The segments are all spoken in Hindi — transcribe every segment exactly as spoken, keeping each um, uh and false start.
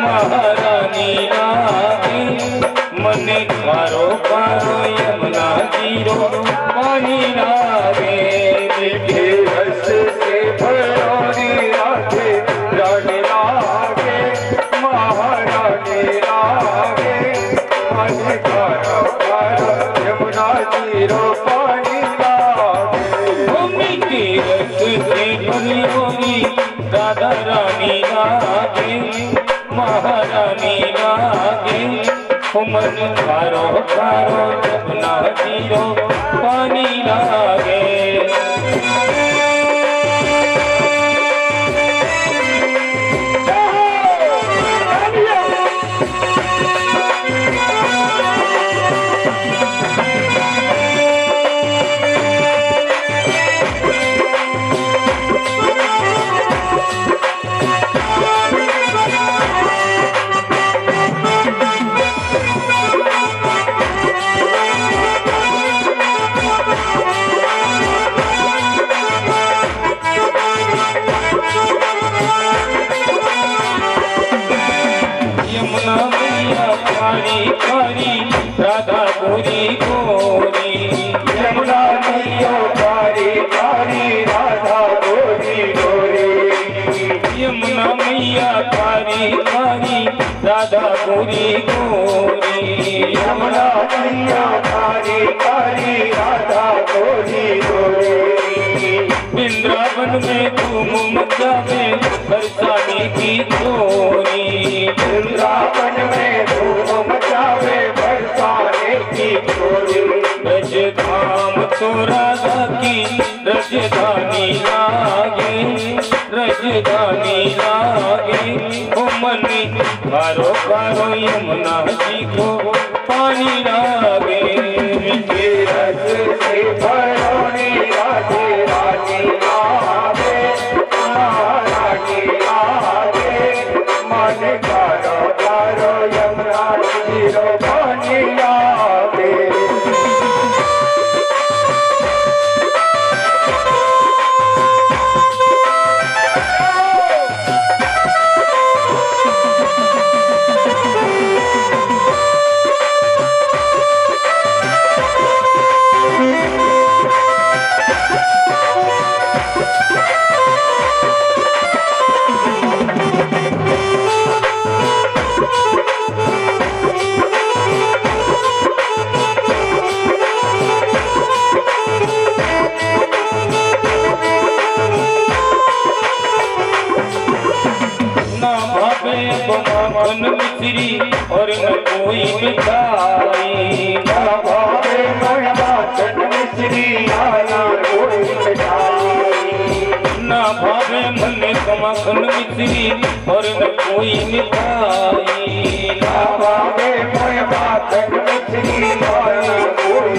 महारानी लागे मने कारो कारो यमुना जीरो पानी लागे मीठे रस से भरोरी राधे रानी लागे महारानी लागे मने कारो कारो यमुना जीरो पानी लागे मीठे रस से भरोरी राधा रानी लागे महारानी लागे मन कारो कारो यमुना जीरो पानी लागे राधा गोरी गोरी यमुना मैया कारी कारी राधा गोरी गोरी यमुना मैया कारी कारी राधा गोरी गोरी यमुना मैया कारी कारी राधा गोरी गोरी वृंदावन में धूम मचावे बरसाने की चोरी वृंदावन में धूम मचावे बरसाने की चोरी ब्रज धाम तो राधा की राजधानी लागे राजधानी लागे ओ मनी कारो कारो यमुना जी को पानी लागे मीठे रस से भरोरी राधे रानी लागे महारानी लागे मन कारो कारो यमुना जीरो पानी लागे माखन मिश्री और न कोई मिठाई ना भावे माखन मिश्री आना कोई मिठाई ना भावे मन माखन मिश्री और न कोई मिठाई ना भावे माखन मिश्री आना कोई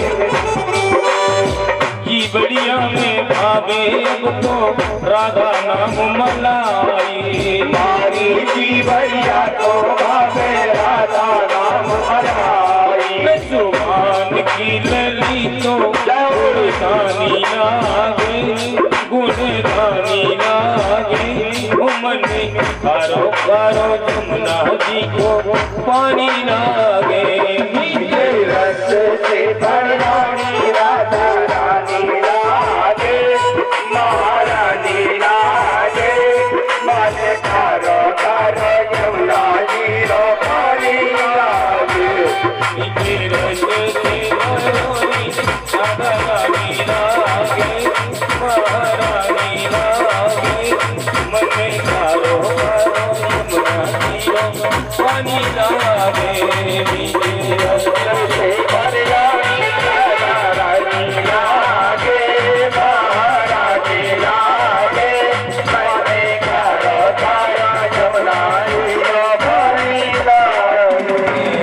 की बढ़िया में भावे अब तो राधा नाम मलाई मारी की बढ़िया तो भावे राधा नाम मलाई सुभान की लली तो गुणधानी लागे गुणधानी लागे मन कारो कारो यमुना जी को पानी लागे मीठे रस से भरोरी राधा रानी लागे महारानी लागे मन कारो कारो यमुना जीरो पानी लागे मीठे रस से भरोरी राधा रानी लागे महारानी लागे मन कारो कारो यमुना जीरो पानी लागे मीठे रस से भरोरी राधा रानी लागे महारानी लागे मन कारो कारो यमुना जीरो पानी लागे।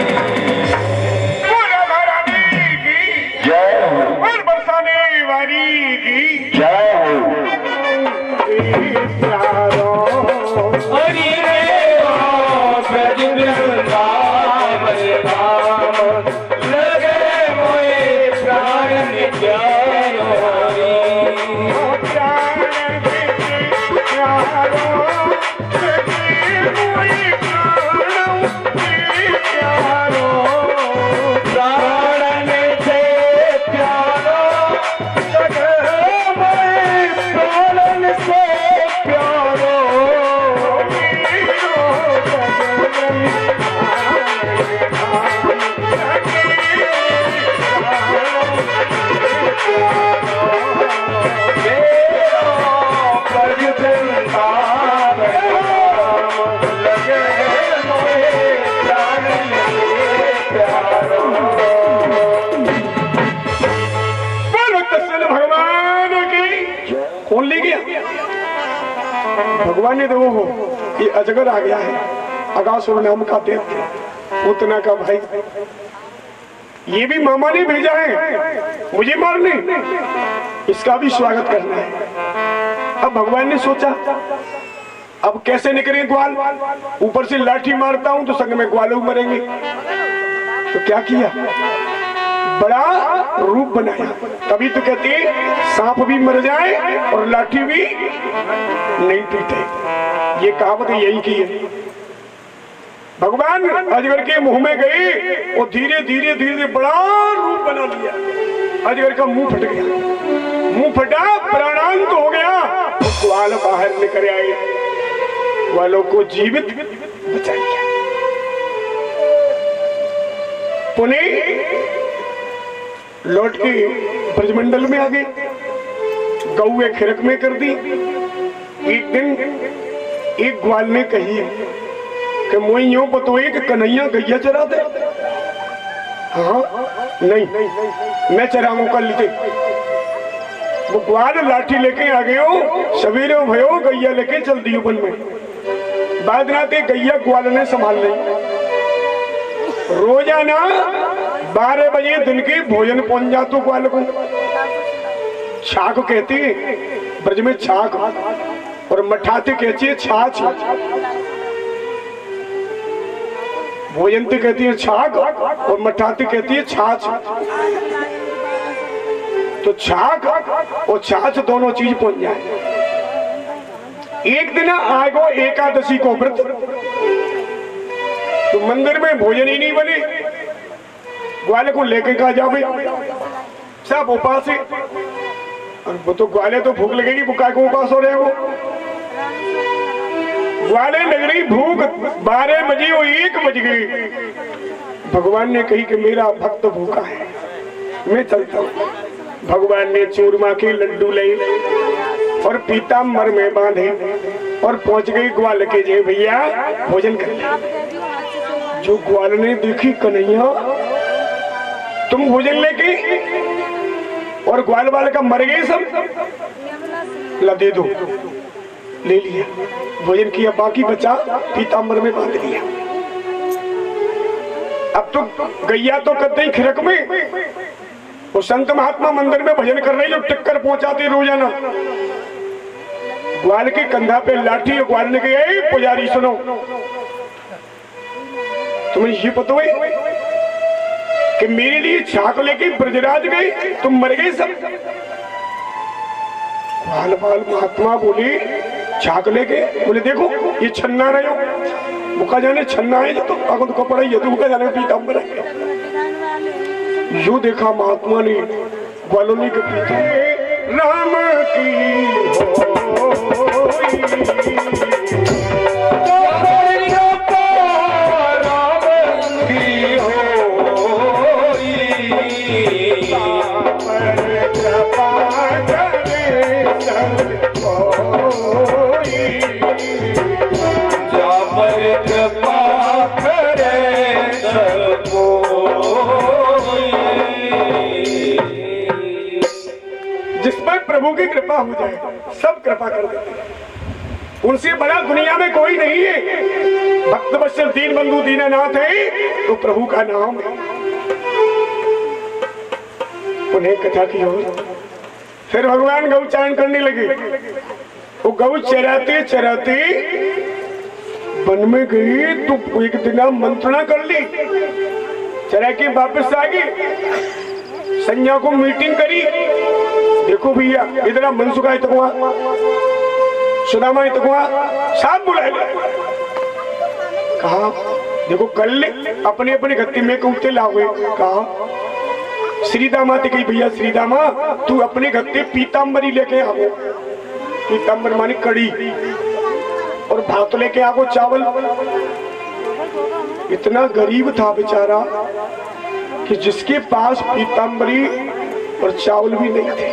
जय हो बरसाने वाली की जय हो हरि ब्रज वृंदावन धाम लगे भगवान ने तो वो ये अजगर आ गया है, अगासुर नाम का दैत्य उतना का भाई, ये भी मामा ने भेजा है मुझे मारने, इसका भी स्वागत करना है। अब भगवान ने सोचा अब कैसे निकले ग्वाल, ऊपर से लाठी मारता हूं तो संग में ग्वालों मरेंगे। तो क्या किया, बड़ा रूप बनाया। तभी तो कहते सांप भी मर जाए और लाठी भी नहीं टूटे, ये कहावत यही की है। भगवान अजगर के मुंह में गए और धीरे धीरे धीरे बड़ा रूप बना लिया। अजगर का मुंह फट गया, मुंह फटा प्राणांत हो गया, तो ग्वाल बाहर निकल आए, ग्वालों को जीवित बचाया। पुणे लौट के ब्रजमंडल में आ गए, गऊ खिरक में कर दी। एक दिन एक ग्वाल ने कही कि मोई यूं बतोए कि कन्हैया गैया चरा दे। हाँ नहीं मैं चराऊं कल लेते। वो ग्वाल लाठी लेके आ गए हो, सवेरे भयो गैया लेके चल दी वन में। बाद राते गैया ग्वाल ने संभाल ली। रोजाना बारह बजे दिन के भोजन पहुंच जातो ग्वाल को। छाक कहते ब्रज में छाक, और मठाते कहती है छाछ। भोजन तो कहती है छाक और मठाते कहती है छाछ। तो छाक और छाछ दोनों चीज पहुंच जाए। एक दिन आगो एकादशी को व्रत, तो मंदिर में भोजन ही नहीं बने, ग्वाले को लेके कहा जावे, सब उपास है। और वो तो ग्वाले तो भूख लगेगी, बुका को उपास हो रहे हो। ग्वाले लग रही भूख, बारह बजे वो एक बज गई। भगवान ने कही कि मेरा भक्त भूखा है, मैं चलता हूँ। भगवान ने चूरमा के लड्डू ले और पीताम्बर में बांधे और पहुंच गई ग्वाल के जे भैया भोजन कर ले। जो ग्वाल ने देखी कन्हैया तुम भोजन लेके, और ग्वाल वाले का मर गए सब, ला दे दो। ले लिया, भोजन किया, बाकी बचा पीताम्बर में बांध लिया। अब तो गैया तो करते ही खिरक में, वो संत महात्मा मंदिर में भजन कर रहे जो टिक्कर पहुंचाते रोजाना। ग्वाल के कंधा पे लाठी, ग्वाल ने कहा पुजारी सुनो, तुम्हें ये पता है कि मेरे लिए छाक लेके ब्रजराज गए, तुम मर गए सब। ग्वाल बाल महात्मा बोले छाक लेके, बोले देखो ये छन्ना रहे हो, मुका जाने छन्ना है तो अगर तो कपड़ा ही है तो मुका जाने पीताम्बर है। यू देखा महात्मा ने ग्वालोनी के पीछे राम की प्रभु की कृपा हो जाए, सब कृपा कर देते हैं। उनसे बड़ा दुनिया में कोई नहीं है। भक्त वत्सल दीन बंधु दीनानाथ है तो प्रभु का नाम है। उन्हें कथा की ओर फिर भगवान गौ चारण करने लगे। वो गौ चराते चराते वन में गई तो एक दिन मंत्रणा कर ली, चरा के वापस आ गए। संज्ञा को मीटिंग करी, देखो भैया इधर मनसुखा इतकुआ, सुदामा इतकुआ, सब बुलाए। कहा देखो कल अपने अपने गत्ते में कूदते लाओगे। कहा श्रीदामा ते कही भैया श्रीदामा तू अपने गत्ते पीताम्बरी लेके आओ। पीताम्बर मानी कड़ी, और भात लेके आओ चावल। इतना गरीब था बेचारा कि जिसके पास पीताम्बरी और चावल भी नहीं थे।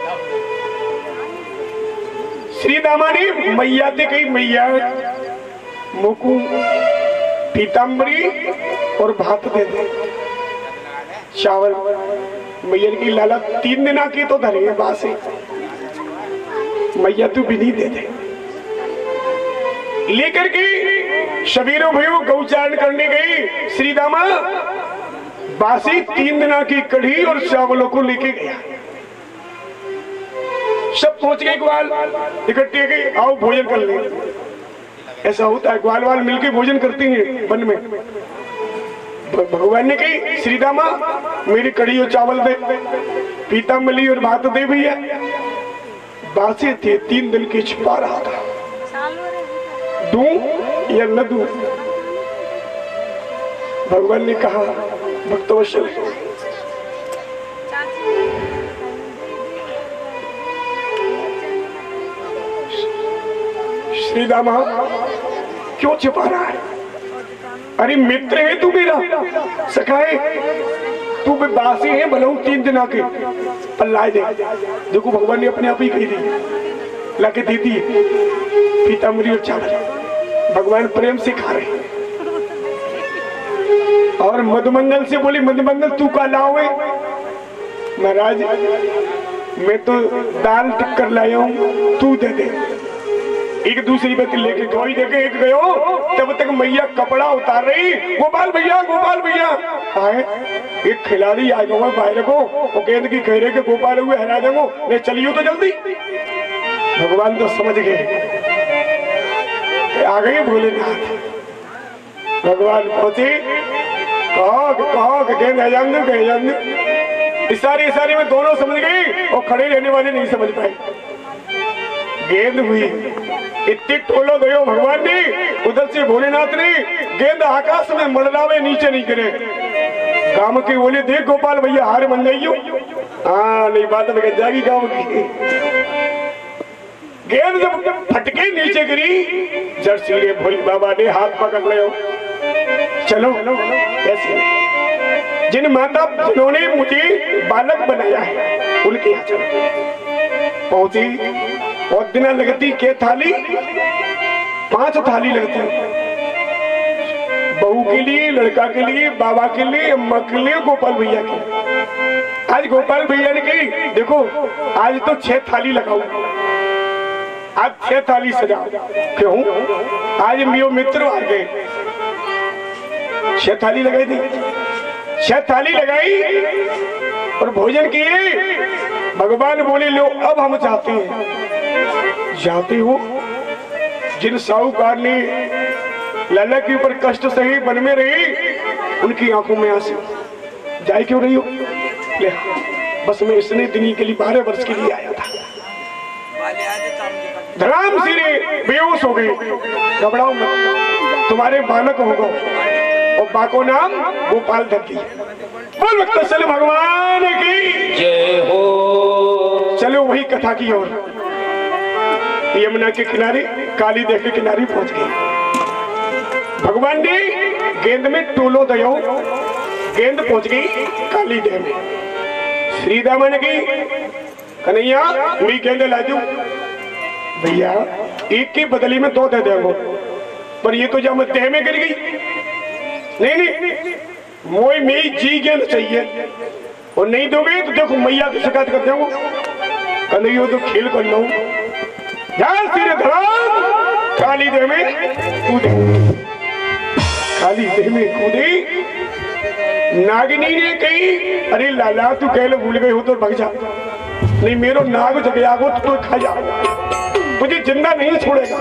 श्रीदामा ने मैया ते कही मैया मोकू पीताम्बरी और भात दे दे, चावल। मैया की लाला तीन दिन आके तो धरे बासे, मैया तू भी नहीं दे दे। लेकर के सबीरों भयो गौचारण करने गई। श्री दामा बासी तीन दिना की कढ़ी और चावलों को लेके गया। सब पहुंच गए, ग्वाल इकट्ठे गए, आओ भोजन कर ले। ऐसा होता है, ग्वाल वाल मिलके भोजन करती हैं वन में। भगवान ने कही श्री दामा मेरी कढ़ी और चावल दे, पीता मिली और भात दे भैया। बासे थे, तीन दिन के छिपा रहा था, दूं या न दूं। भगवान ने कहा भक्तवत्सल श्री दामा क्यों छिपा रहा है? अरे मित्र है तू मेरा, सखा है तू, बासी है भले तीन दिन आके पर लाए दे। देखो भगवान ने अपने आप ही कही दी, लाके दे दी पीताम्बरी और चावल। भगवान प्रेम से खा रहे। और मधुमंगल से बोली मधुमंगल तू का लाओ? महाराज मैं तो दाल टिक्कर लाया हूँ, तू दे दे। एक दूसरी बात लेके गई देखे एक गयो, तब तक मैया कपड़ा उतार रही। गोपाल भैया गोपाल भैया आए, एक खिलाड़ी आ गया बाहर को, वो गेंद की कह रहे कि गोपाल हुए हरा देंगे, नहीं चलियो तो जल्दी। भगवान तो समझ गए, आ गए भोलेनाथ। भगवान पहुंचे, कहो कहो गेंद है जान दो, जान दो। इशारे इशारे में दोनों समझ गए और खड़े रहने वाले नहीं समझ पाए। गेंद हुई, इतनी टोलो गयो भगवान ने, उधर से भोलेनाथ ने गेंद आकाश में मंडरावे, नीचे नहीं गिरे। गांव के बोले देख गोपाल भैया हार मन जाइयो। हाँ नहीं बात में जाएगी गांव की। गेंद जब फटके नीचे गिरी, जड़ सीधे भोले बाबा ने हाथ पकड़ लियो, चलो ऐसे। जिन माता जिन्होंने मुझे बालक बनाया है उनके यहाँ चलो। पहुंची और दिना लगती के थाली, पांच थाली लगती, बहू के लिए, लड़का के लिए, बाबा के लिए, अम्मा के लिए, गोपाल भैया के। आज गोपाल भैया ने कही देखो आज तो छह थाली लगाओ, आज छह थाली सजाओ। क्यों? आज मेरे मित्र आ गए, छह थाली लगाई थी, छह थाली लगाई और भोजन किए। भगवान बोले लो अब हम चाहते हैं, जाते हो जिन साहूकार ने लाला के ऊपर कष्ट सही वन में रही, उनकी आंखों में आंसू, जाए क्यों रही हो? ले बस मैं इसने दिन के लिए बारह वर्ष के लिए आया था। धड़ाम सिरे बेहोश हो गए। घबराओ मत, तुम्हारे बालक होगा और बाको नाम गोपाल दत्ती। बोल वत्सल भगवान की जय हो। चलो वही कथा की ओर, यमुना के किनारे काली देव के किनारे पहुंच गए। भगवान ने गेंद में टोलो दयो, गेंद पहुंच गई काली देव में। श्री दामन की कन्हैया मेरी गेंद ला दू भैया, एक की बदली में दो दे देंगे, पर ये तो जब देह में गिर गई। नहीं नहीं मोई मेरी जी गेंद चाहिए, और नहीं दोगे तो देखो मैया की शिकायत कर दूंगा। कन्हैया तो खेल कर लो, काली देह में कूदे, काली देह में कूदे। नागिनी ने कही अरे लाला तू कह लो भूल गए हो तो भग जा, नहीं मेरो नाग जग जागो तो खा जा, मुझे जिंदा नहीं छोड़ेगा।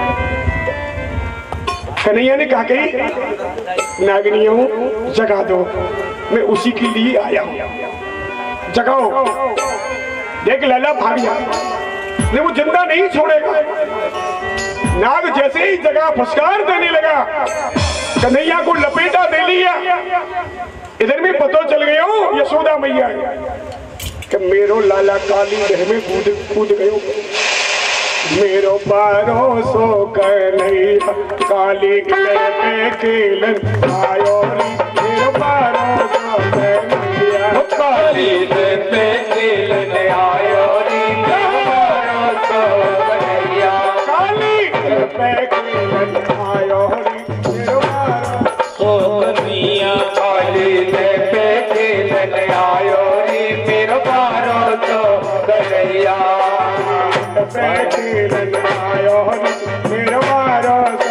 कन्हैया ने कहा कही नागिनियों जगा दो, मैं उसी के लिए आया हूं, जगाओ। देख लाला भाग जा, नहीं वो जिंदा नहीं छोड़ेगा। नाग जैसे ही जगह फुसकार देने लगा, कन्हैया को लपेटा दे लिया। इधर में पता चल गया हो यशोदा मैया कि मेरो लाला काली देह में कूद कूद गयो। मेरो पारो सो कन्हैया काली देह में खेलन आयो, मेरो पारो सो कन्हैया काली देह में खेलन आयो, मेरो पारो सो कन्हैया काली देह में खेलन आयो, मेरो पारो सो कन्हैया काली देह में खेलन आयो, मेरो पारो सो कन्हैया खेलन आयो, मेरो पारो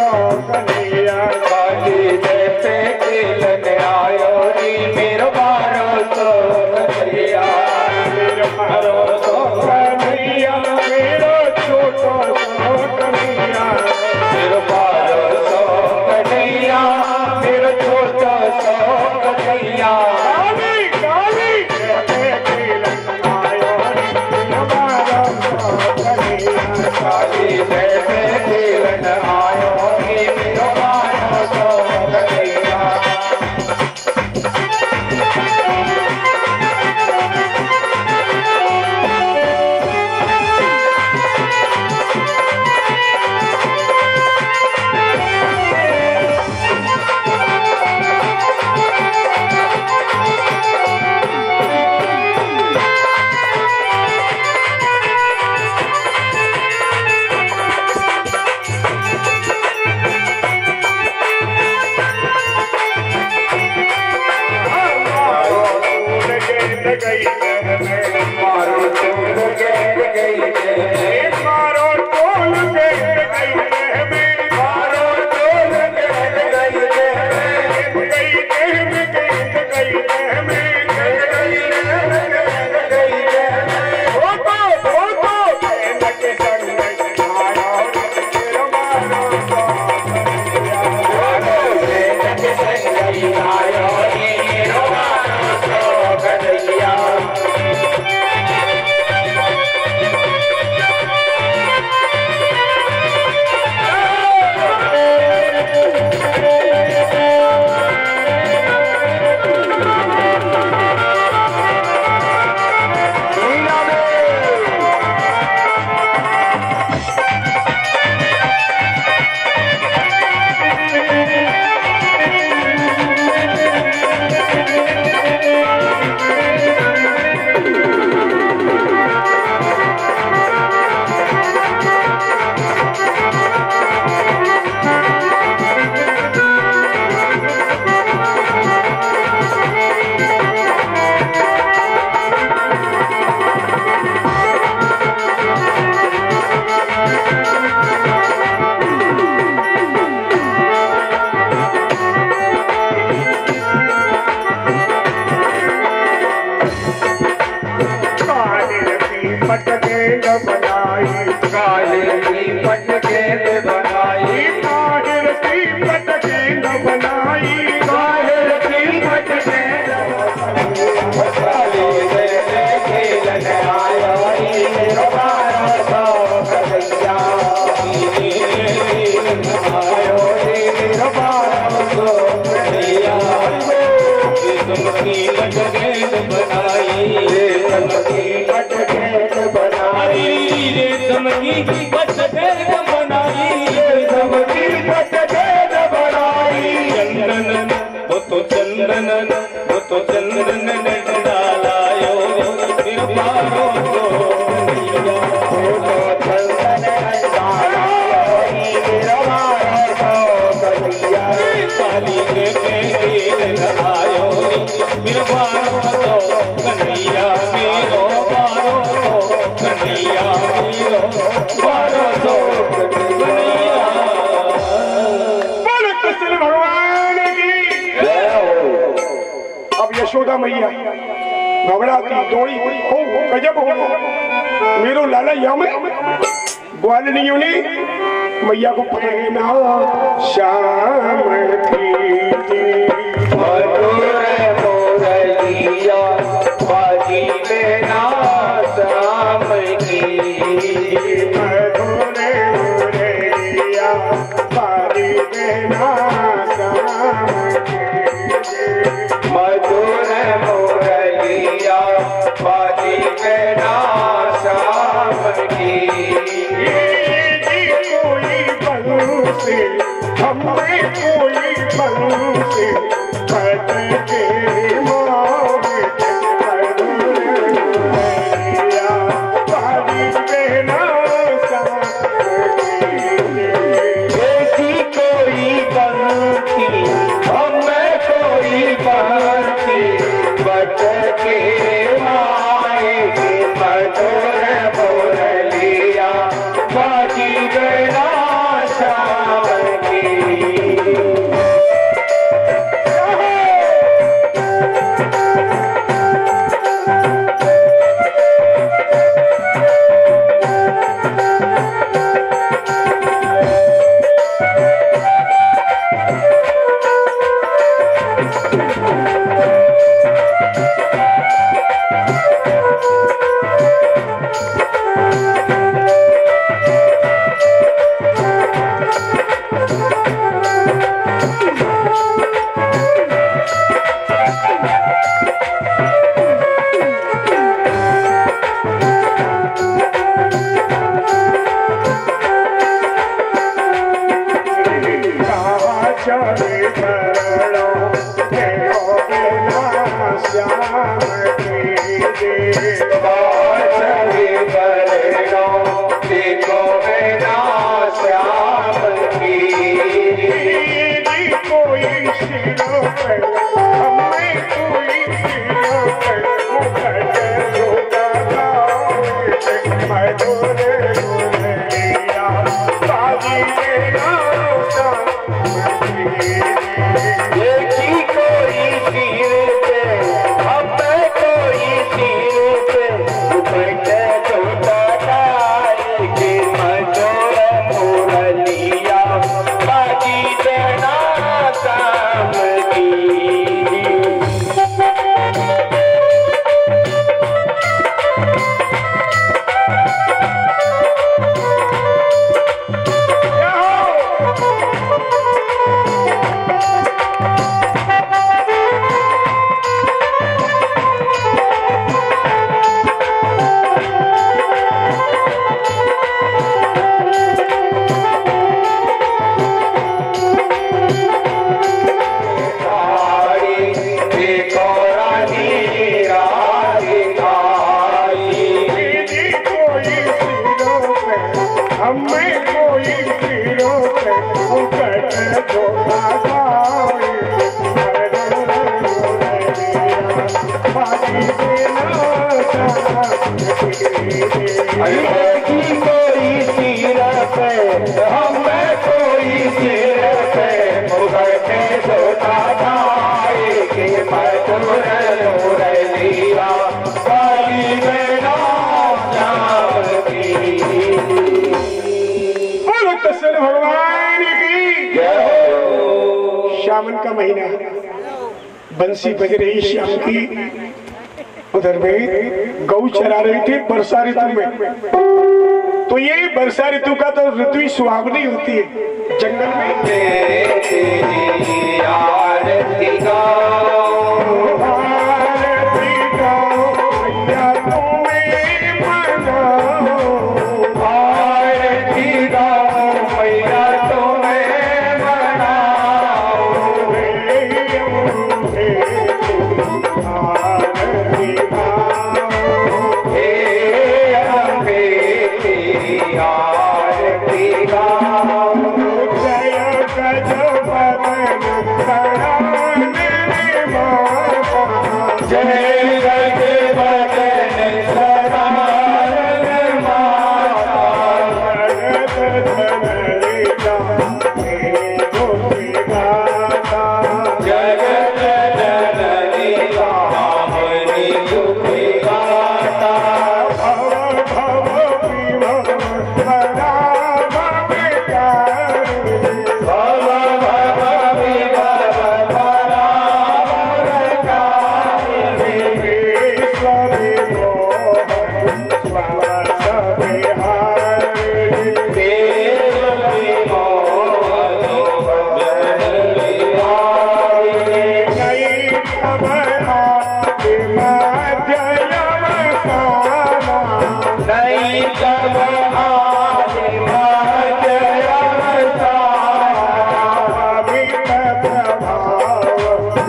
कन्हैया रेशम की पटगेट बनाई रेशम की पटगेट बनाई रेशम की पटगेट बनाई रेशम की पटगेट बनाई चंदन वो तो चंदन वो तो चंदन ने डालायो फिर पारो तो कन्हैया वो तो चंदन ने डालायो फिर पारो तो कन्हैया काली के पेड़ लगायो फिर पारो तो कन्हैया मेरो पारो तो कन्हैया मेरो पारो तो कन्हैया बोलो कृष्ण भगवान की। अब यशोदा मैया घबराती दौड़ी ओ गजब हो गया मेरो लाला यहाँ में ग्वाल नहीं होने मैया को पकड़े ना श्याम की मधुर मोरलिया बाजी में ना श्याम की मधुर मोरलिया बाजी में ना श्याम की मधुर मोरलिया बाजी में ना श्याम की कोई बलू से हमें कोई बलू से भटके मोहे मधुरैया बारी पे ना ऐसी कोई बनती हमें कोई बनती भटके आएगी मधुर मोरलिया बाजी बिना श्याम की चले करो देखो बिना श्याम के बाजरी बरनो देखो बिना श्याम की कोई सिरों पे हमें कोई सिरों पे मुकट झोंका गावे मधुर मोरलिया बाजी मेरा देखी कोई सिर पे हमें कोई सिर पे बैठे छोटा के मधुर मोरलिया बाजी देना शाम की हमें कोई सिरों पे मुकट झोंका गावे मधुर मोरलिया बाजी देना देखी कोई सिर पे हमें कोई सिर पे बैठे छोटा खाए के मधुर मोरलिया बाजी देना शाम की बोलो कृष्ण भगवान की जय हो। श्यामन का महीना बंसी बज रही श्याम की उधर में गौ चरा रही थी वर्षा ऋतु में। तो ये वर्षा ऋतु का तो ऋतु सुहावनी होती है जंगल में। यार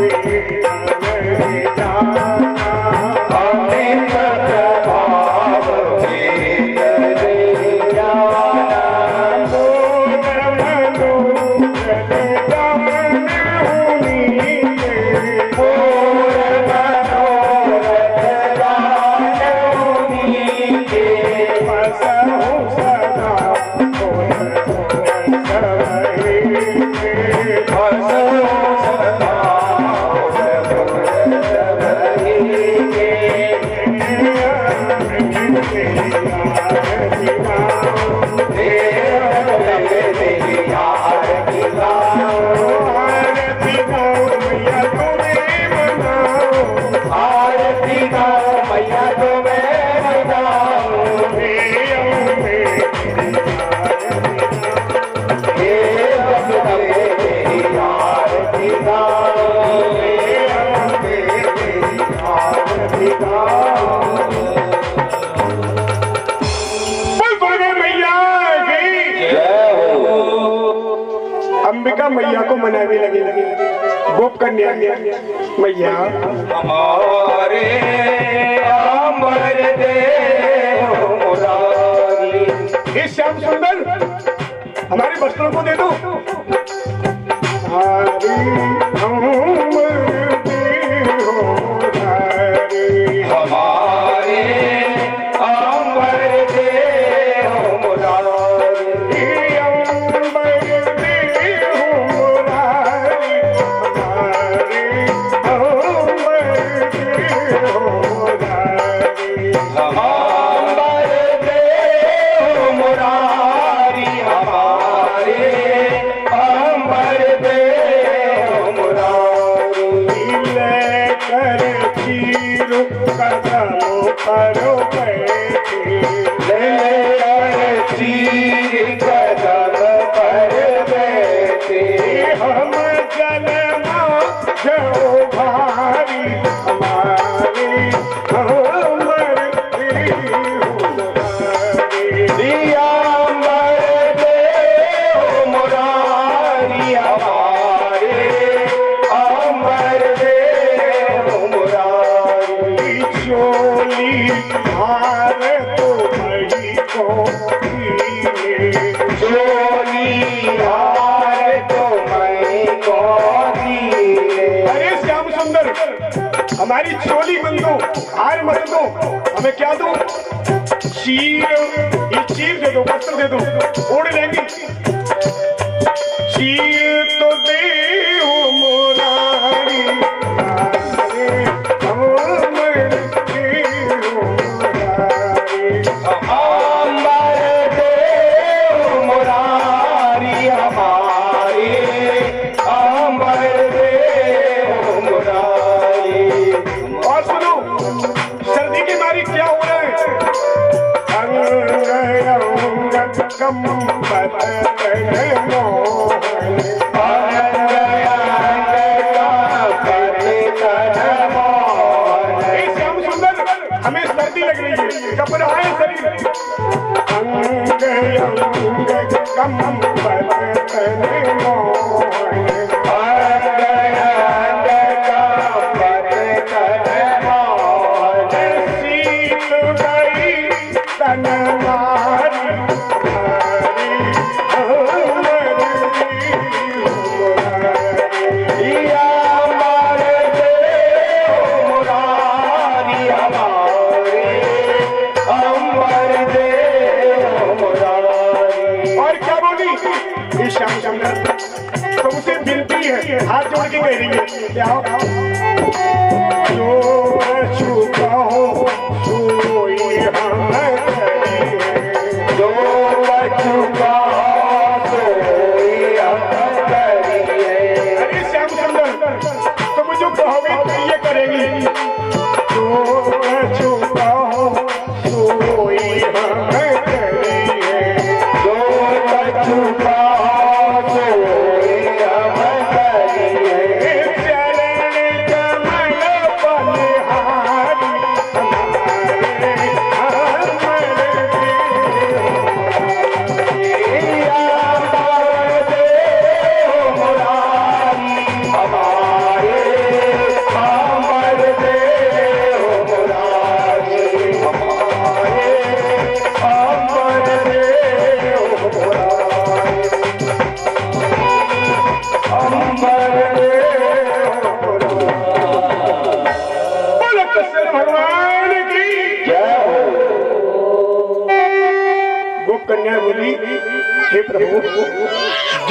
अंबिका मैया को मनाने लगे लगे गोप कन्या मैया हमारे अमर देव मुरारी। हे श्याम सुंदर हमारे वस्त्रों को दे दो। हमारे अमर देव मुरारी हमारे अमर देव मुरारी करो बैठे ले चीर कदम पर बैठे हम जलमा जो भारी हमारे हमर दिया मर देव मुरारी हमारे अमर देव मुरारी चोली हार तो भई को चोली हार तो मैं को दिए। अरे श्याम सुंदर हमारी चोली बन दो हार मत दो हमें क्या दो चीर ये चीर दे दो वस्त्र दे दो ओढ़ लेंगे चीर तो दे हो मोरारी अमर देव मुरारी हमारे अमर देव मुरारी। और सुनो सर्दी की मारी क्या हो रहा है अंग अंग कम श्याम सुंदर हमें सर्दी लग रही है घबराए शरीर अंग अंग कम शीत गई तन मारी दिया मर देव मुरारी हमारे अमर देव मुरारी। और क्या बोली ये श्याम सुंदर तुमसे विनती है हाथ जोड़ के कह रही है क्या जो छुपा हो सोई हम करिए जो बचुका सोई हम करिए। अरे श्याम सुंदर तुम जो कहोगे ये करेंगी जो छुपा हो सोई हम करिए जो बचुका सोई हम करिए। चरण कमल बलिहारी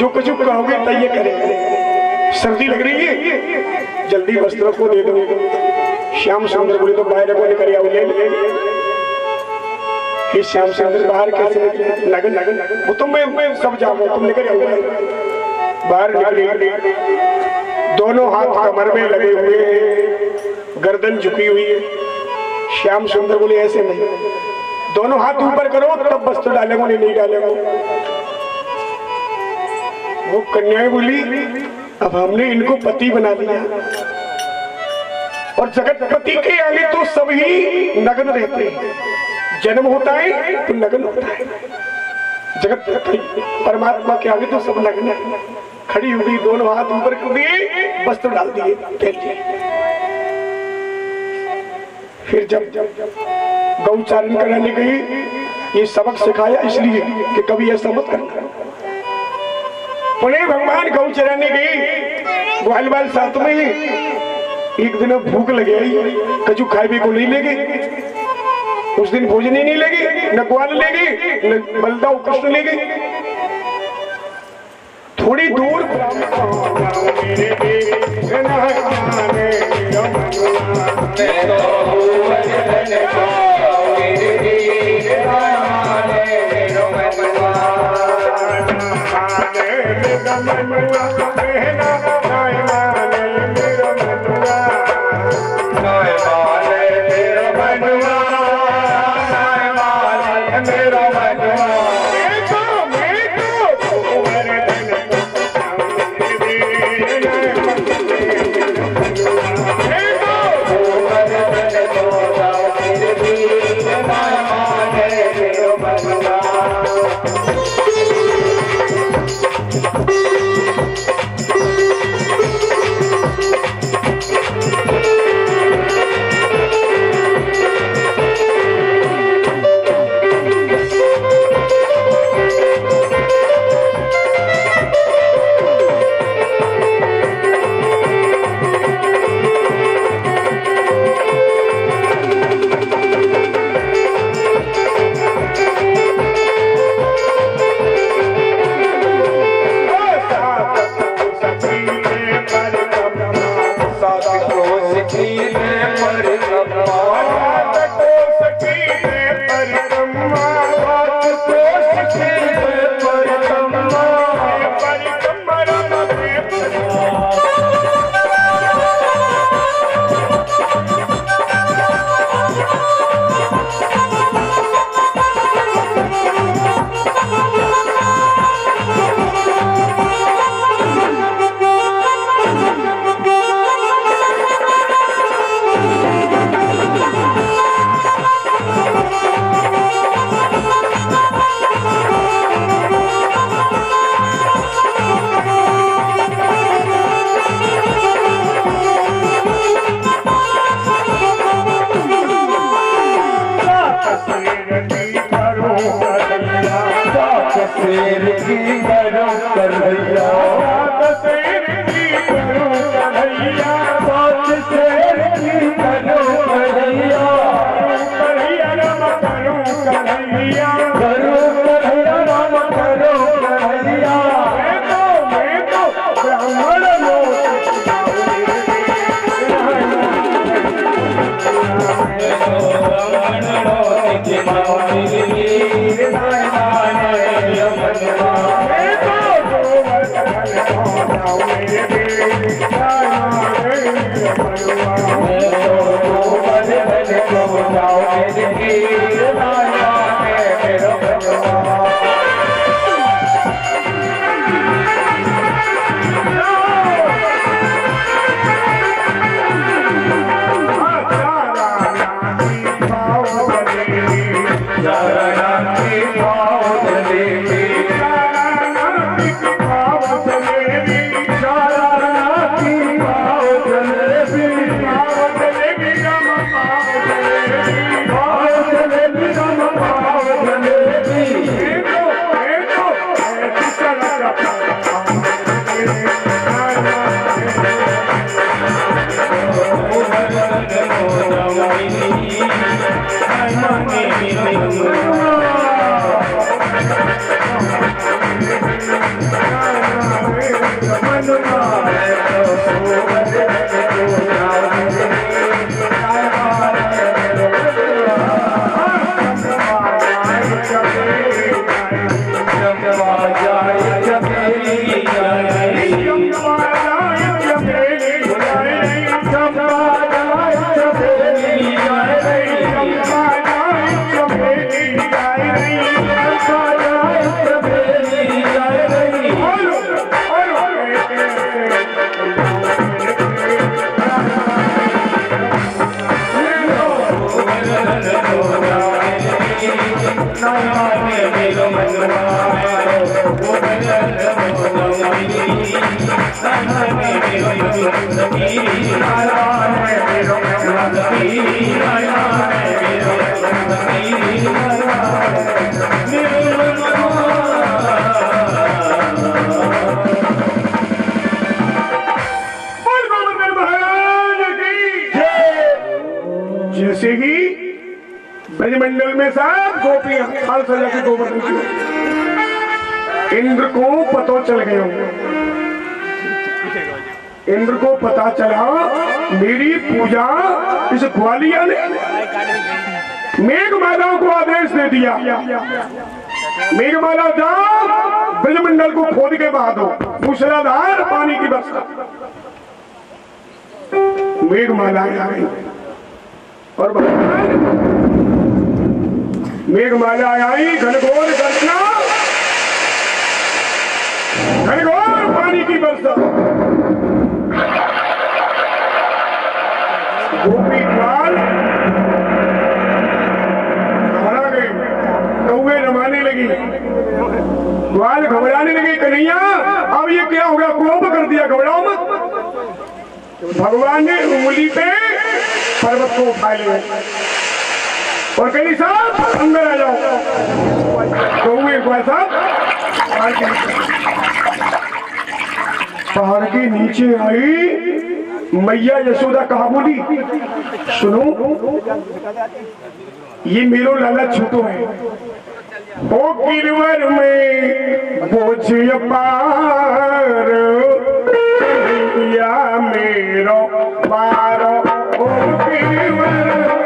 जो कुछ कहोगे तय करेंगे। सर्दी लग रही है, जल्दी वस्त्रों को दे दो। श्याम सुंदर बोले तो बाहर को लेकर आओ, ले ले ये श्याम सुंदर बाहर कैसे निकले? लगन लगन वो तो मैं मैं सब जाऊंगा, तुम लेकर आओगे। बाहर निकले, दोनों हाथ कमर में लगे हुए हैं, गर्दन झुकी हुई है। श्याम सुंदर बोले ऐसे नहीं, दोनों हाथ ऊपर करो तब वस्त्र डालेंगे, नहीं डालेंगे। वो कन्याएं बोली अब हमने इनको पति बना दिया और जगत पति के आगे तो सभी नग्न रहते हैं। जन्म होता है तो नग्न होता है, जगत परमात्मा के आगे तो सब नग्न है। खड़ी हो गई, दोनों हाथ ऊपर कर दिए, वस्त्र डाल दिए, पहन दिए। फिर जब गौचारण कराने गई, ये सबक सिखाया इसलिए कि कभी ऐसा मत करना। पुणे भगवान गौ चराने गई, ग्वाल बाल साथ में एक दिन भूख लगे आई, कछु खाए को नहीं लेगे। उस दिन भोजन ही नहीं लेगी, न ग्वाल लेगी न बलदाऊ कृष्ण लेगी। थोड़ी दूर Hare जैसे ही ब्रजमंडल में सब गोपियां हाल सजा के गोवर्धन की इंद्र को पता चल गया, इंद्र को पता चला मेरी पूजा इस ग्वालिया ने मेघमाला को आदेश दे दिया, मेघमाला जाओ ब्रजमंडल को खोद के बहा दो, मूसलाधार पानी की वर्षा। मेघमाला आ गई और मेघमाला आई, घनघोर गर्जना, घनघोर पानी की वर्षा। गोपी ग्वाल घबरा गई, कौवे रमाने लगी, ग्वाल घबराने लगी, कन्हैया अब ये क्या हो गया, कोप कर दिया, घबराओ मत। भगवान ने उंगली पे पर्वत को उठा लिया और कहीं साहब अंदर आ जाओ, कौवे ग्वाल साहब पहाड़ के नीचे आई। मैया यशोदा कहा बोली, सुनो ये मेरो लाला छोटो है, ओ गिरवर में बोझ पार या मेरो पारो, ओ गिरवर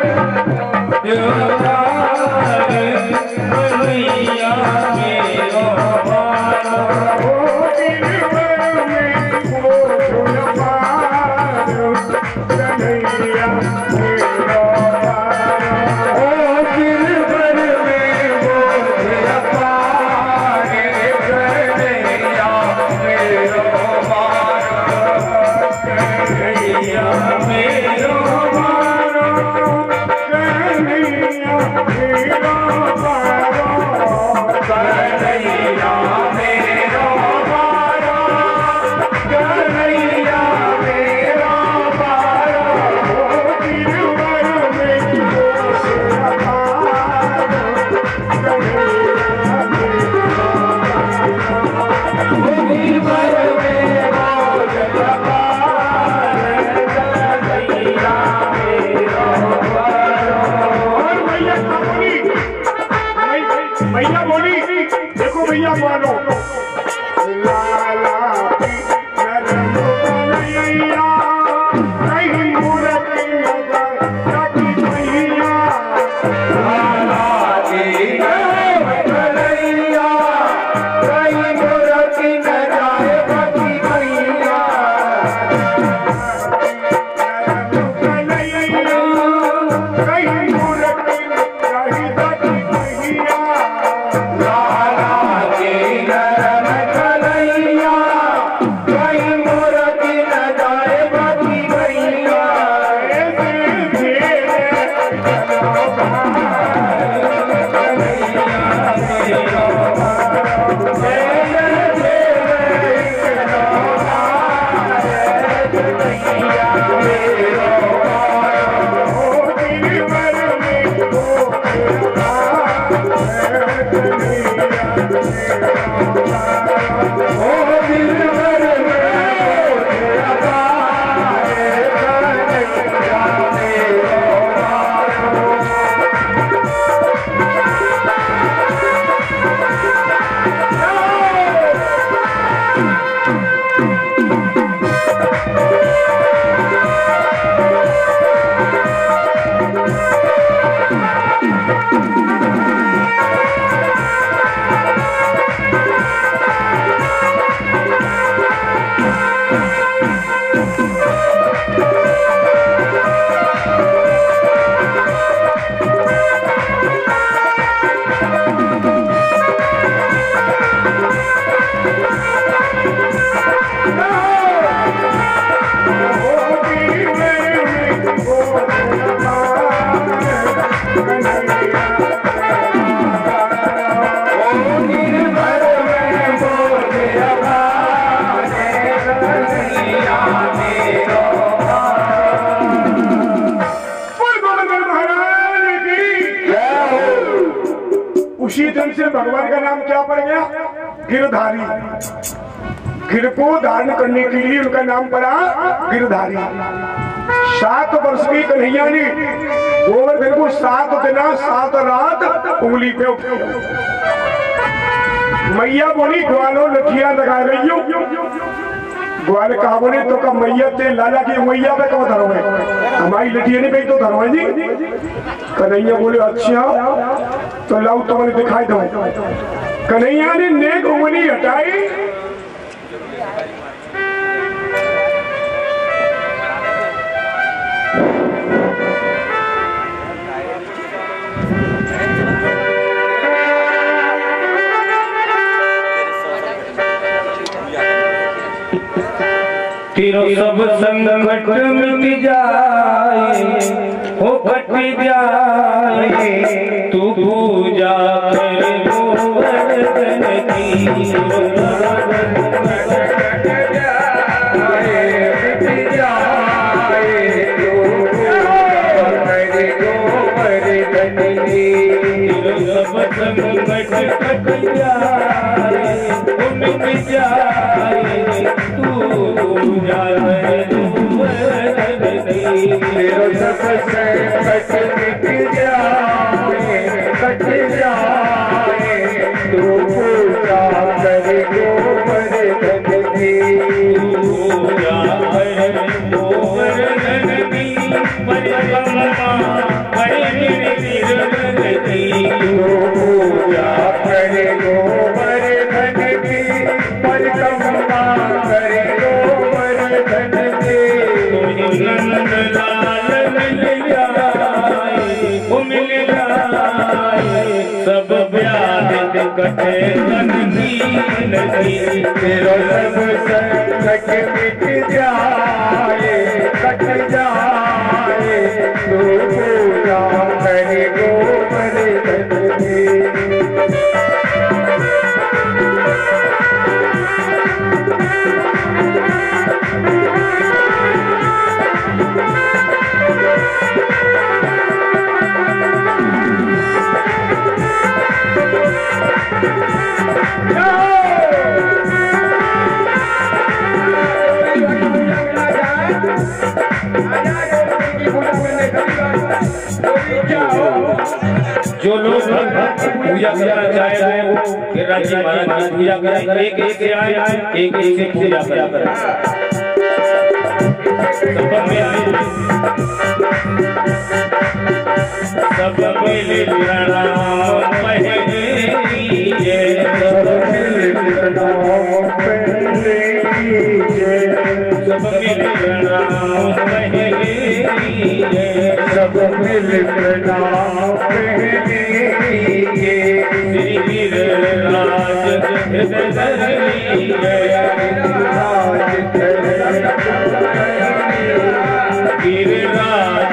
भैया बोली, देखो भैया मानो लाला की नरम कन्हैया, कहीं मूरत नजर रखी भैया, लाला की नरम कन्हैया, कहीं मूरत नजर रखी भैया, नरम कन्हैया, कहीं मूरत नजर रखी भैया, नाम क्या पड़ गया? गिरधारी। गिर को धारण करने के लिए उनका नाम पड़ा गिरधारी। सात वर्ष की कन्हैया ने गोवर्धन को सात दिन सात रात उंगली पे उठे। मैया बोली ग्वालो लठिया लगा रही हो। ग्वाल कहा बोले तो का मैया ते लाला की मैया पे कहो धरो है, हमारी लठिया नहीं पे तो धरो है जी। कन्हैया बोले अच्छा तो लाओ तो मैंने दिखाई दो। कन्हैया ने नेक उंगली हटाई, तेरो सब संकट मिट जाए, हो कट जाए, तू पूजा कर गोवर्धन की। सब संकट कट जाए, हो मिट जाए, तू पूजा कर गोवर्धन की। तेरो सब संकट मिट जाए, कट जाए, तू पूजा कर गोवर्धन की। पूजा कर गोवर्धन की, परिक्रमा करे निर्विघ्न की। पूजा करे गोवर्धन की, परिक्रमा करे गोवर्धन की। नंद लाल मिल जाए, वो मिल जाए, सब व्याधि कटे मन की नदी। तेरो सब संकट मिट जाए, कट जाए, तू पूजा करे गोवर्धन की। जो लोग पूजा करना चाहे वो गिरिराज जी महाराज की पूजा करें, एक एक से आए, एक एक से पूजा करें। सब मिल प्रणाम पहले, सब मिल प्रणाम पहले, सब मिल प्रणाम पहले, सब मिल प्रणाम पहले। श्री गिरिराज धरनी गिरिराज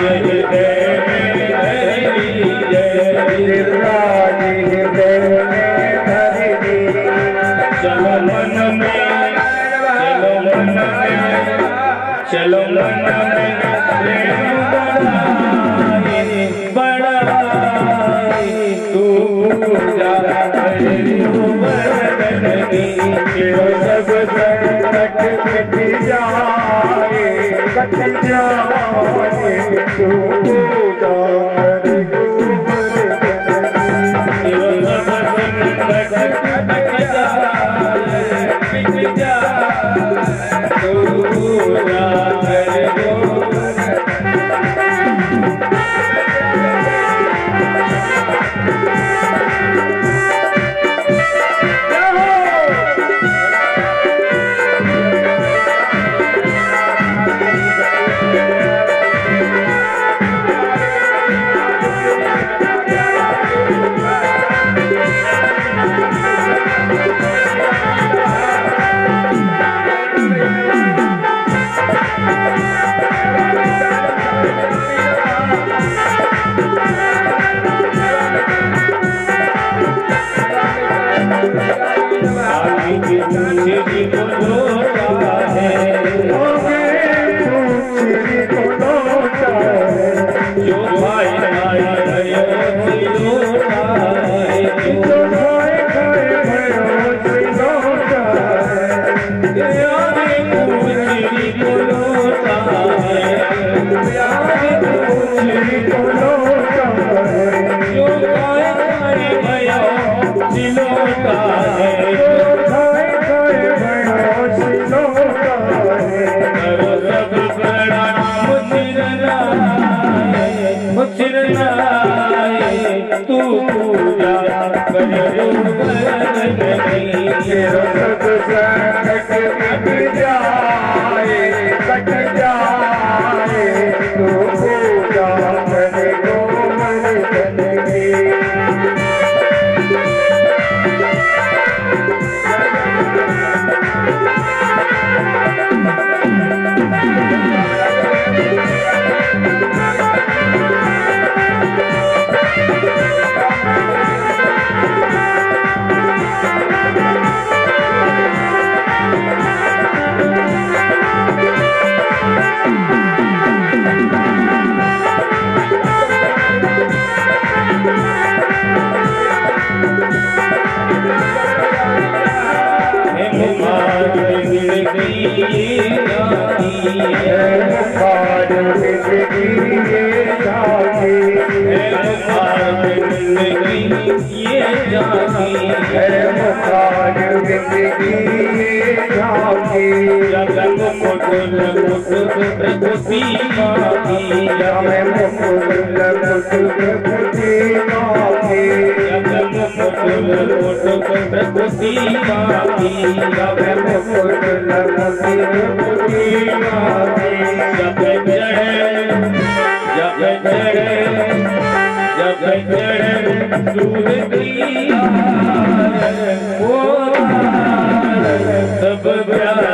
चलो मन में, चलो मन में, चलो मन में प्रेम बढ़ाए, बढ़ाए, तू पूजा कर गोवर्धन की। सब संकट मिट जाए, कट जाए, तू पूजा कर गोवर्धन की। सब संकट कट जाए, मिट जाए, तू पूजा कर गोवर्धन Thank you. तू पूजा करे सब संकट कट जाए कट जाए तू पूजा करे गोमन की सब प्यार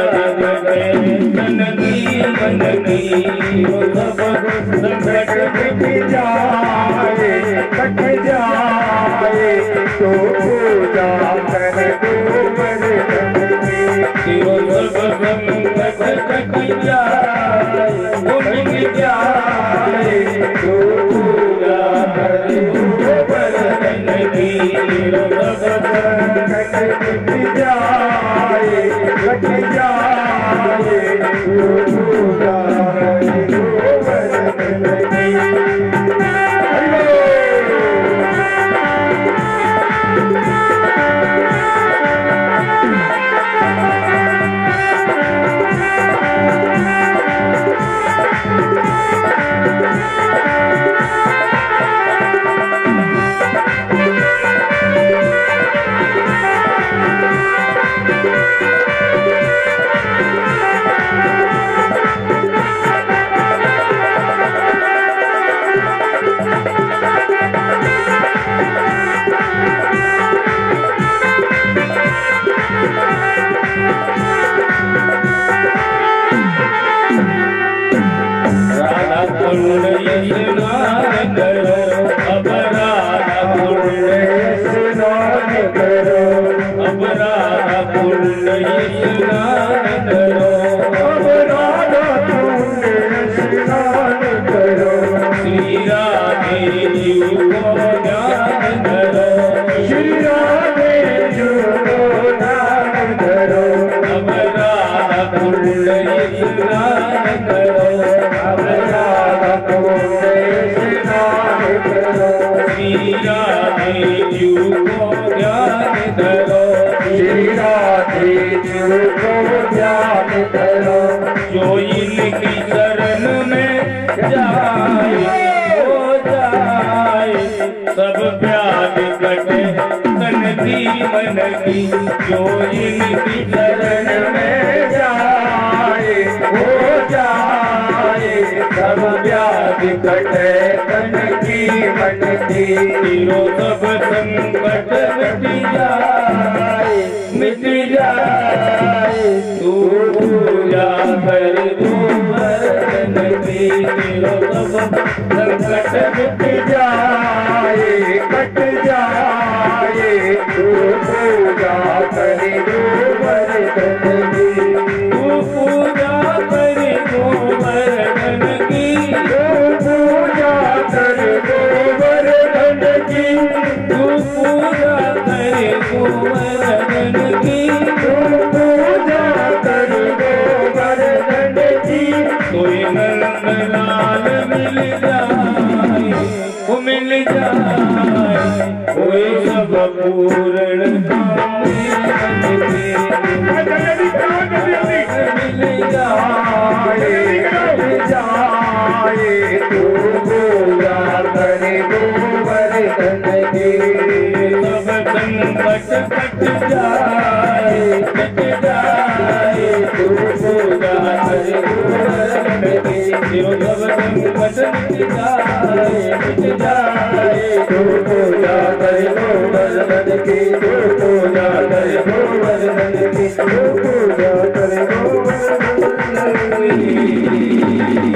संकट कट जाए कट जाए तो पूजा कर गोमन की सब संकट कट जाए मिट जाए तो पूजा कर गोमन की सब संकट कट जाए कट जाए तो पूजा जो इनकी शरण में जाए हो जाए सब प्यार कटे तन की मन की जो इनकी शरण में जाए हो जाए सब प्यार कटे तन की मन की तीनों सब संकट मिट जाए मिट जाए तू पूजा कर गोमन की सब संकट मिट जाए कट जाए तू पूजा कर गोमन की तू पूजा कर गोमन की तू पूजा कर गोमन की तू पूजा कर गोमन की तू पूजा कर गोमन की कोई नंदलाल मिल जाए वो मिल जाए कोई सब पूर्ण मिल जाए मिल जाए तू पूरा करे गोवर्धन के सब संकट कट जाए कट जाए तू पूरा करे गोवर्धन के सब संकट मिट जाए मिट जाए तू पूजा करे गोवर्धन की तू पूजा करे गोवर्धन की तू पूजा करे गोवर्धन की।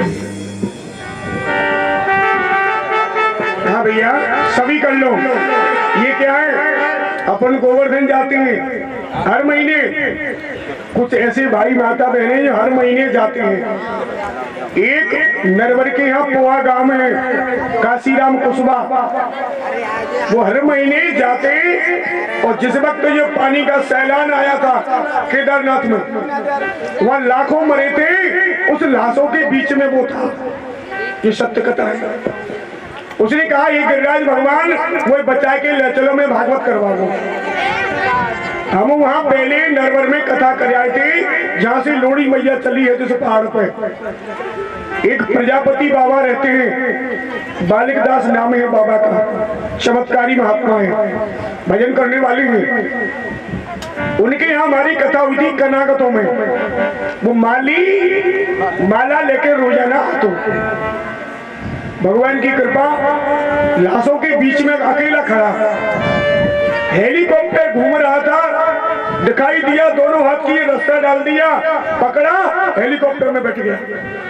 हाँ भैया सभी कर लो। ये क्या है, अपन गोवर्धन जाते हैं हर महीने, कुछ ऐसे भाई माता बहने जो हर महीने जाते हैं। एक नरवर के यहाँ पोहा गांव में काशीराम कुशवा, वो हर महीने जाते हैं। और जिस वक्त तो ये पानी का सैलान आया था केदारनाथ में, वहाँ लाखों मरे थे, उस लाशों के बीच में वो था। ये सत्य कथा है। उसने कहा ये गिरिराज भगवान वो बचा के ले चलो, मैं भागवत करवा दूं। हम वहाँ पहले नरवर में कथा कर आए थे, जहाँ से लोड़ी मैया चली है जिस पहाड़ पे। एक प्रजापति बाबा रहते हैं, बालिक दास नाम है बाबा का, चमत्कारी महात्मा है, भजन करने वाले हैं। उनके यहाँ हमारी कथा हुई थी कर्नाटकों में। वो माली माला लेके रोजाना आतो, भगवान की कृपा, लाशों के बीच में अकेला खड़ा, हेलीकॉप्टर घूम रहा था, दिखाई दिया, दोनों हाथ की रास्ता डाल दिया, पकड़ा, हेलीकॉप्टर में बैठ गया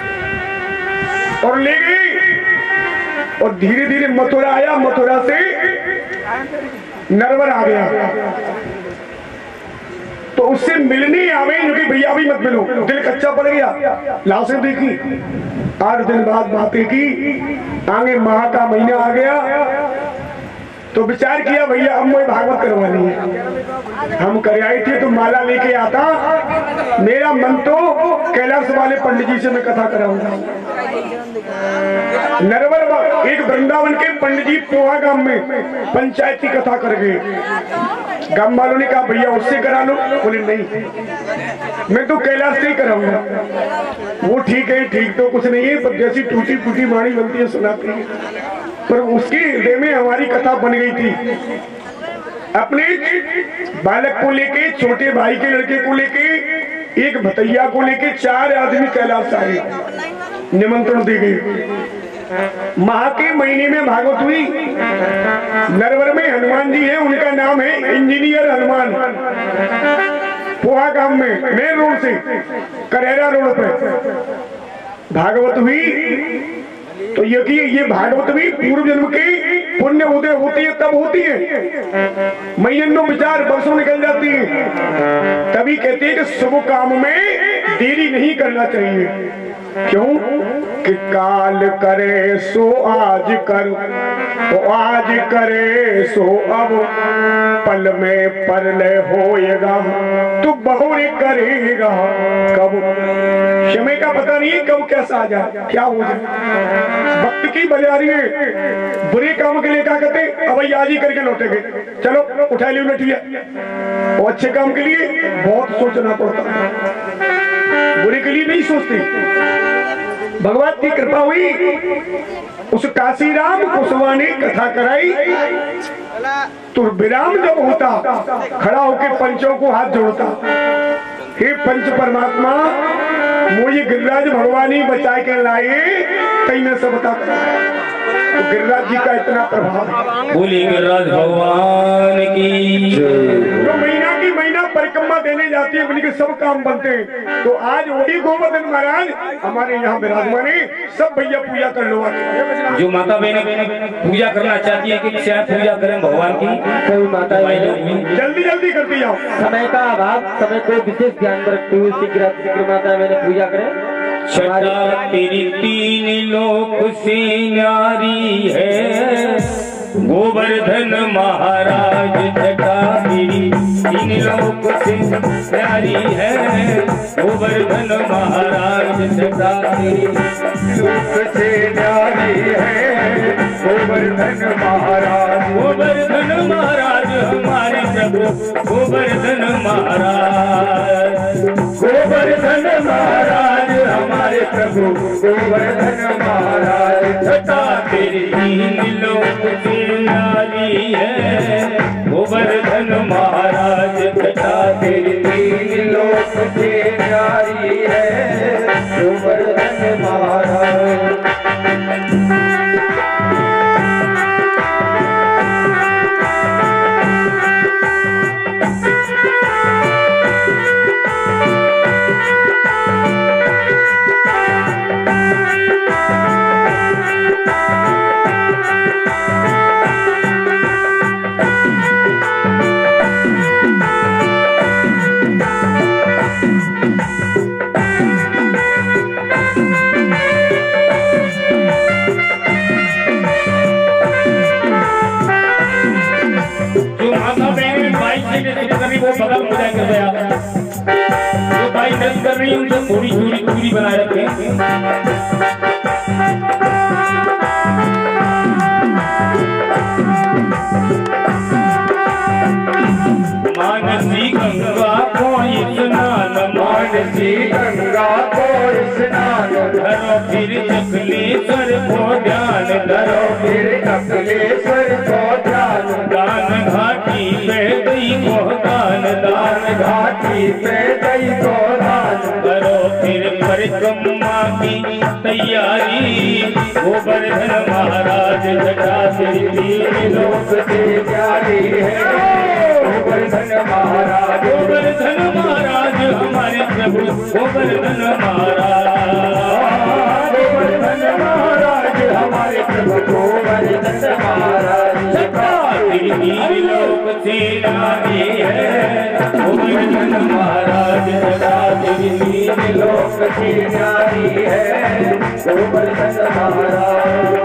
और ले गई। और धीरे धीरे मथुरा आया, मथुरा से नरवर आ गया। तो उससे मिलने आवे, क्योंकि भैया भी मत मिलो, दिल कच्चा पड़ गया। लाशें देखी, आठ दिन बाद बातें की, आगे माह का महीना आ गया। तो विचार किया भैया अब मैं भागवत करवानी है। हम कर आए थे तो माला लेके आता, मेरा मन तो कैलाश वाले पंडित जी से मैं कथा कराऊंगा। नरवर एक वृंदावन के पंडित जी पोहा गांव में पंचायत की कथा कर गए। गांव वालों ने कहा भैया उससे करा लो, बोले नहीं मैं तो कैलाश से ही कराऊंगा। वो ठीक है, ठीक तो कुछ नहीं है, पर जैसी टूटी फूटी वाणी बनती है सुनाती है। पर उसके हृदय में हमारी कथा बन गई थी। अपने बालक को लेके, छोटे भाई के लड़के को लेके, एक भतैया को लेके चार आदमी कैलाश आए, निमंत्रण दे गए। माह के महीने में भागवत हुई। नरवर में हनुमान जी है, उनका नाम है इंजीनियर हनुमान। पोहा गांव में मेन रोड से करेरा रोड पे भागवत हुई। तो ये कि ये भागवत भी पूर्व जन्म के पुण्य उदय होती है, तब होती है। महीनों विचार वर्षों निकल जाती है। तभी कहते हैं कि शुभ काम में देरी नहीं करना चाहिए। क्यों कि काल करे सो आज कर, तो आज करे सो अब, पल में परलय होएगा तो बहुरे करेगा कब। समय का पता नहीं कब कैसा आ जाए, क्या हो जाए। वक्त की बजारी है। बुरे काम के लिए क्या कहते, अब आज ही करके लौटेंगे, चलो उठा लियो लठिया। और अच्छे काम के लिए बहुत सोचना पड़ता है, बुरे के लिए नहीं सोचते। भगवान की कृपा हुई, उस काशीराम कुशवा ने कथा कराई। तो विराम जब होता, खड़ा होकर पंचों को हाथ जोड़ता, हे पंच परमात्मा मुझे गिरिराज भगवान ही बचा के लाए, कहीं में सब बता। तो गिरिराज जी का इतना प्रभाव, बोली गिरिराज भगवान की। तो महीना की महीना परिक्रमा देने जाती है, उनके सब काम बनते हैं। तो आज वही गोवर्धन महाराज हमारे यहाँ विराजमान है। सब भैया पूजा कर लो। जो माता बहने पूजा करना चाहती है कि शायद पूजा करें भगवान की, कोई माता जल्दी जल्दी करती जाओ। समय का अभाव, समय को विशेष ध्यान रखते हुए शीघ्र शीघ्र माता मैंने पूजा करें। छठा तेरी तीन लोक से न्यारी है, गोवर्धन महाराज छठा तेरी तीन लोक से प्यारी है गोवर्धन महाराज सदा तेरी लोक से प्यारी है गोवर्धन महाराज। गोवर्धन महाराज हमारे प्रभु गोवर्धन महाराज। गोवर्धन महाराज हमारे प्रभु गोवर्धन महाराज। छटा तेरी तीन लोक से नारी है गोवर्धन महाराज। छटा तेरी तीन लोक से नारी है गोवर्धन महाराज। वो बगल मुझे कर गया तो भाई नृत्य कर रही हूँ तो थोड़ी दूरी दूरी बनाए रखें। मानसी गंगा को स्नान मानसी गंगा को स्नान धरो फिर अखिलेश्वर को ध्यान धरो फिर अखिलेश्वर को ध्यान। दान घाटी पे दई को दान दान घाटी पे दई को दान करो फिर परिक्रमा की तैयारी गोवर्धन महाराज। जटा तेरी तीन लोक से प्यारी है गोवर्धन महाराज। गोवर्धन महाराज हमारे प्रभु गोवर्धन महाराज। गोवर्धन महाराज हमारे प्रभु गोवर्धन महाराज। तीन लोक से नारी है गोवर्धन महाराज। सदा तेरी तीन लोक से नारी है गोवर्धन महाराज।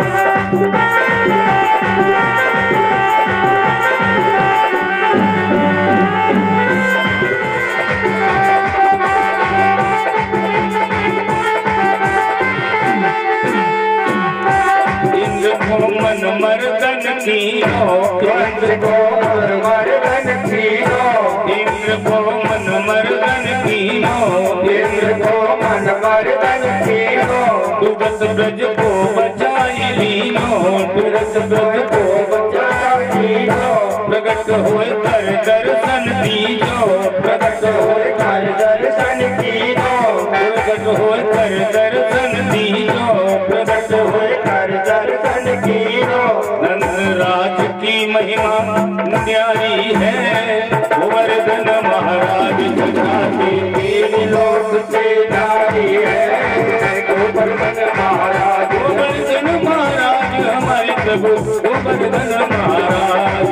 मन मर्दन कीनो इंद्र को मन मर्दन कीनो इंद्र को मन मर्दन कीनो इंद्र को मन मर्दन कीनो। तुगत ब्रज को बचाई लीनो तुगत ब्रज को बचाई लीनो। प्रगट होए कर दर्शन दीजो प्रगट होए कर दर्शन कीनो। प्रगट होए कर दर्शन दीजो प्रगट होए कर दर्शन कीनो। नंदराज की महिमा न्यारी है गोवर्धन महाराज। तीन लोक से नारी है गोवर्धन महाराज। गोवर्धन महाराज हमारे प्रभु गोवर्धन महाराज।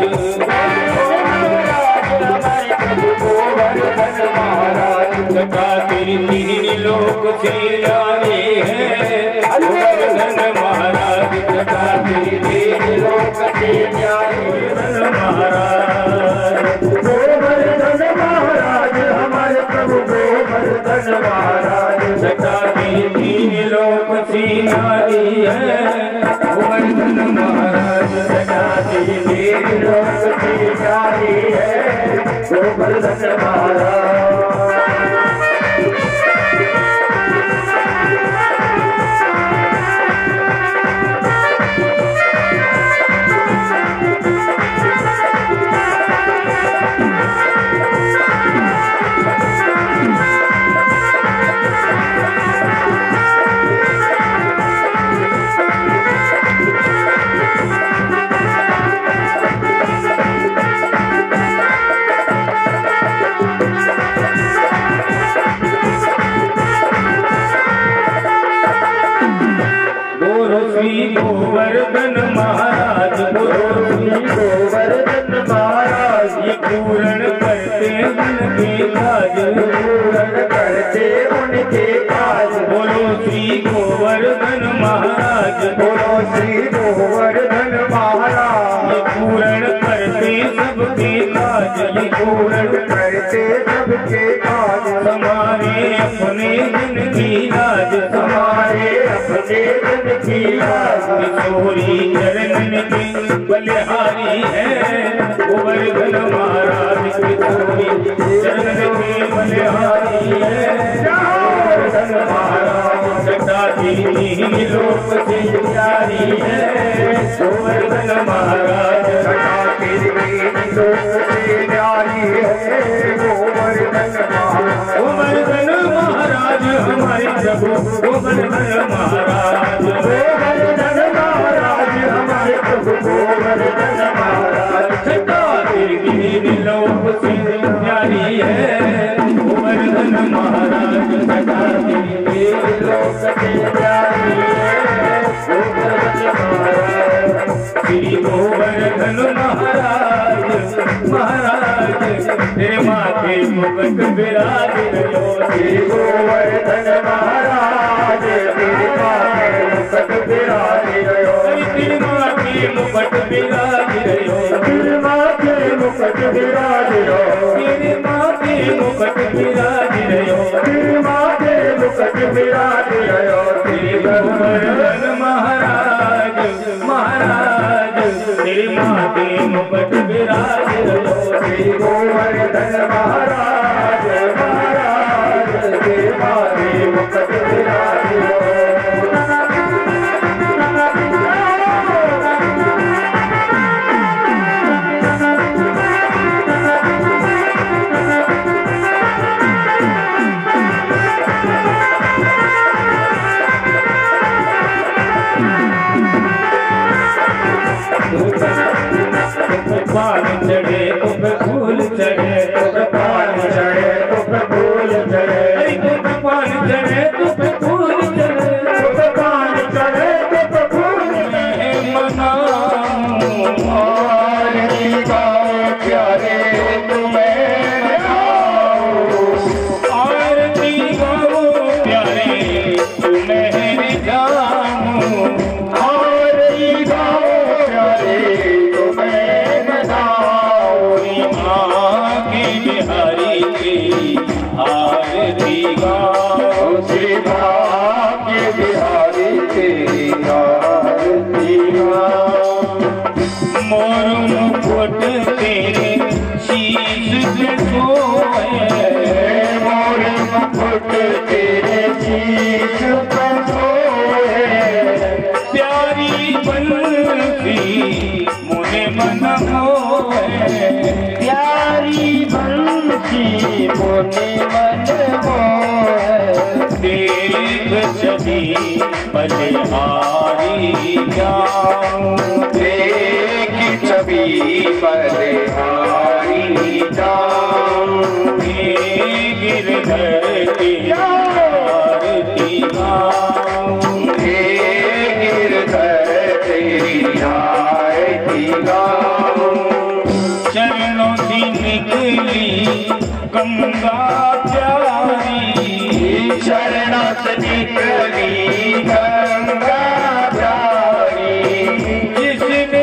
हमारे प्रभु गोवर्धन महाराज। सका तेरी तीन लोक से नारी है गोवर्धन महाराज। सका तेरी तीन लोक से नारी महाराज। गोवर्धन महाराज हमारे प्रभु गोवर्धन महाराज। सका तेरी तीन लोक से नारी है गोवर्धन महाराज। सका तेरी तीन लोक से नारी है गोवर्धन महाराज। गोवर्धन महाराज गोवर्धन महाराज। ये पूर्ण करते उनके काज पूर्ण करते उनके काज। बोलो श्री गोवर्धन महाराज। बोलो श्री गोवर्धन महाराज। ये पूर्ण करते सबके काज। ये पूर्ण किशोरी चरण के बलिहारी है गोवर्धन महाराज किशोरी चरण के बलिहारी है गोवर्धन महाराज सदा तीन लोक से प्यारी है गोवर्धन महाराज सदा तीन लोक से प्यारी है गोवर्धन महाराज गोवर्धन महाराज हमारे प्रभु गोवर्धन महाराज गोवर्धन महाराज हमारे प्रभु गोवर्धन महाराज सदा तीन लोक से प्यारी है गोवर्धन महाराज सदा तीन लोक से प्यारी है गोवर्धन महाराज श्री गोवर्धन महाराज महाराज तेरे माथे मुकुट विराज रहो श्री गोवर्धन महाराज तेरे माथे मुकुट विराज रहो तेरे माथे मुकुट विराज रहो तेरे माथे मुकुट विराज रहो तेरे माथे मुकुट विराज रहो तेरे माथे मुकुट विराज रहो श्री गोवर्धन महाराज महाराज तेरे माथे मुकुट विराज रहो श्री गोवर्धन महाराज महाराज तेरे माथे मुकुट विराज रहो पान चढ़े तो फूल चढ़े तो पान चढ़े तो फूल चढ़े तो पान चढ़े तो फूल चढ़े तो पान चढ़े तो फूल चढ़े मनाऊं आरती गाओ प्यारे तुम्हें आरती गाओ प्यारे तुम्हें जाऊं आरती गाओ प्यारे बिहारी की आरती गाओ श्री भाग्य बिहारी की आरती गाओ मोर मुकुट तेरे शीश पे सोए मोर मुकुट तेरे शीश पे सोए प्यारी बंसी मुझे मन मोहे प्यारी बंसी मोने मन मोह देख छवि बलिहारी जाऊं देख छवि बलिहारी जाऊं गिरधर की आरती गाऊं गिरधर तेरी आरती गाऊं चरणों से निकली गंगा प्यारी चरणों से निकली गंगा प्यारी जिसने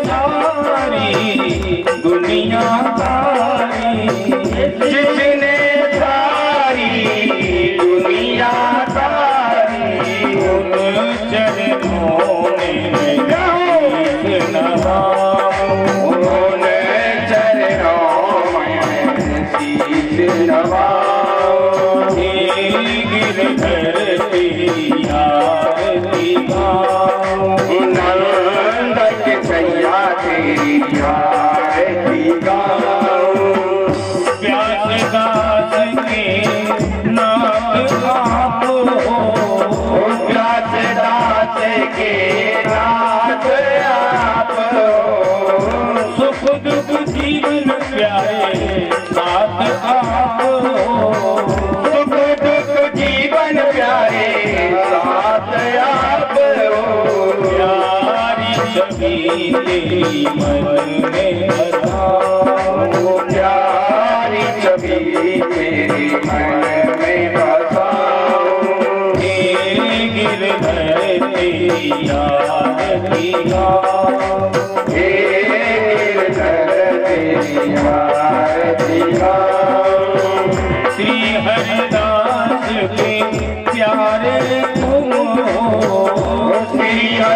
सारी दुनिया तारी जिसने सारी दुनिया तारी उन चरणों में शीश नवाऊं उन चरणों में शीश नवाऊं गिरधर तेरी आरती गाऊं नंद के सैया तेरी आरती गाऊं प्यास दास के नाथ आप हो प्यास दास के नाथ आप हो सुख दुख जीवन प्यारे साथ आप हो सुख दुख जीवन प्यारे साथ आप हो प्यारी छवि तेरी मन में बसाओ प्यारी छवि तेरी मन में बसाओ गिरधर तेरी आरती गाऊं गिरधर तेरी आरती गाऊं श्री हरिदास के प्यारे तुम हो श्री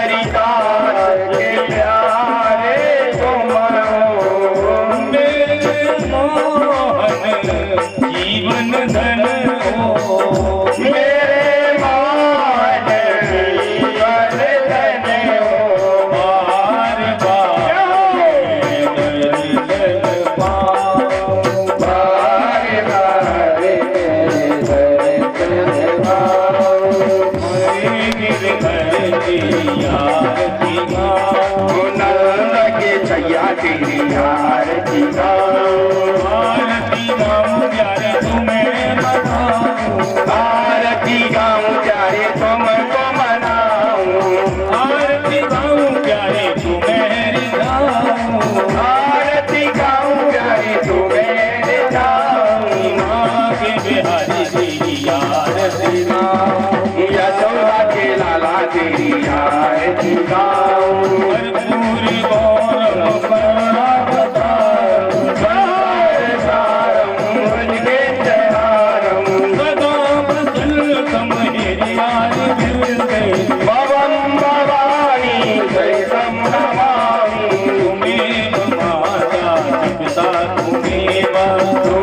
तेरी आरती गाऊं, नंद के छैया तेरी आरती गाऊं, आरती गाऊं प्यारे तुम्हें मनाऊं, आरती गाऊं प्यारे तुमको मनाऊं, आरती गाऊं प्यारे तुम्हें रिझाऊं, आरती गाऊं प्यारे तुम्हें रिझाऊं, माँ के बिहारी तेरी आरती गाऊं, यशोदा के लाला तेरी आरती गाऊं, कर्पूरी गौरम करुणा बताऊं, सार सारम मुझके चहारम, सदा बसलतम हिरियारी मिलते, भवम भवानी जयसम नमामि, तुम्हें माता पिता तुम्हें